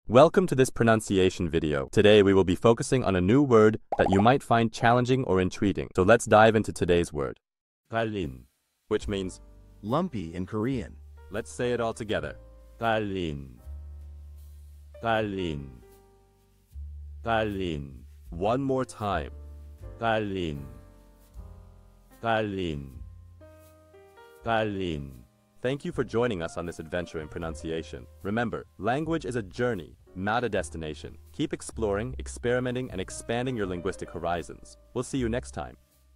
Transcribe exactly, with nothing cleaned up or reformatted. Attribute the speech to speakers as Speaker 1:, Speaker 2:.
Speaker 1: Welcome to this pronunciation video. Today we will be focusing on a new word that you might find challenging or intriguing. So let's dive into today's word. kkalrin, which means
Speaker 2: lumpy in Korean.
Speaker 1: Let's say it all together. kkalrin, kkalrin, kkalrin. One more time. kkalrin, kkalrin, kkalrin. Thank you for joining us on this adventure in pronunciation. Remember, language is a journey, not a destination. Keep exploring, experimenting, and expanding your linguistic horizons. We'll see you next time.